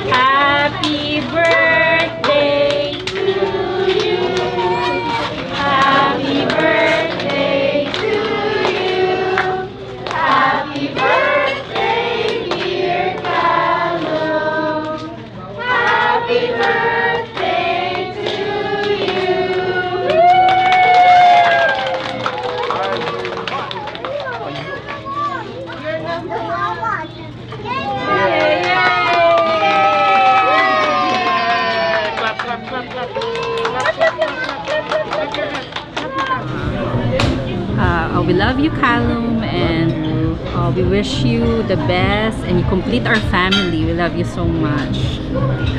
Happy birthday to you. Happy birthday to you. Happy birthday, dear Calum. Happy birthday to you. You're number one. Yay! Clap, clap, clap, clap. We love you, Calum, and we wish you the best, and you complete our family. We love you so much.